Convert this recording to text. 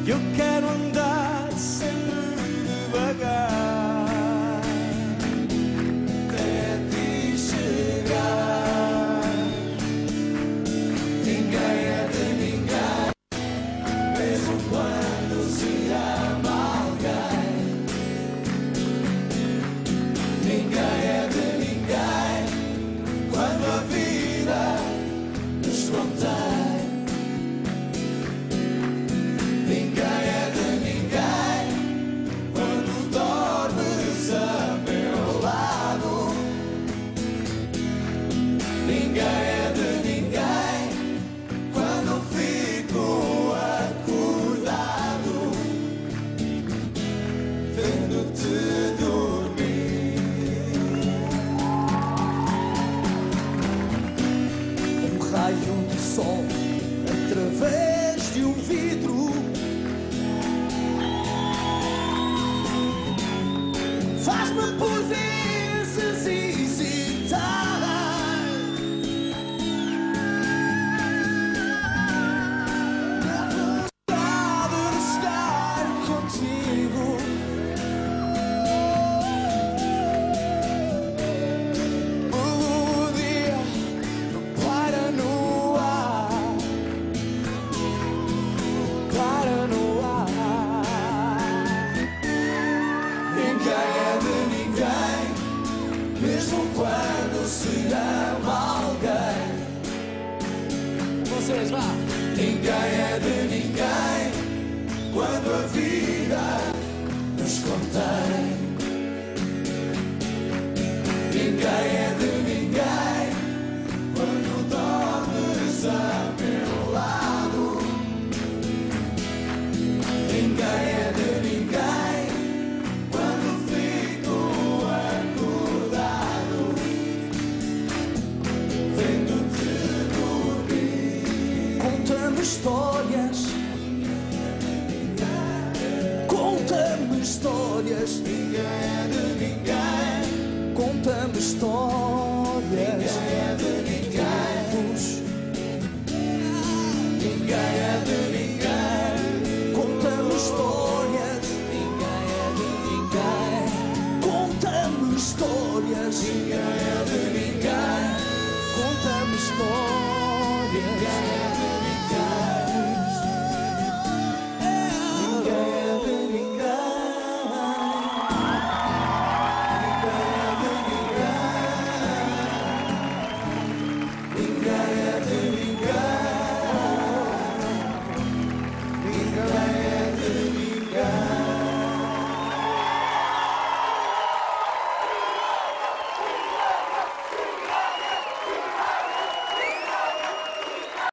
Eu quero andar sempre devagar até te chegar. Ninguém é de ninguém, mesmo quando se ama alguém. Ninguém é de ninguém quando a vida nos contém. Ninguém é de ninguém quando dormes a meu lado. Ninguém é de ninguém quando fico acordado vendo-te dormir. Um raio de sol através de um vidro faz-me por vezes hesitar. A vontade de estar contigo. Melodia para no ar, para no ar. Ninguém é de ninguém, mesmo quando se ama alguém. Vocês, vá! Ninguém é de ninguém quando a vida nos contém. Ninguém é de ninguém quando dormes a meu lado. Ninguém é de ninguém quando fico acordado vendo-te dormir. Conta-me histórias, conta-me histórias. Ninguém é de ninguém, conta-me histórias.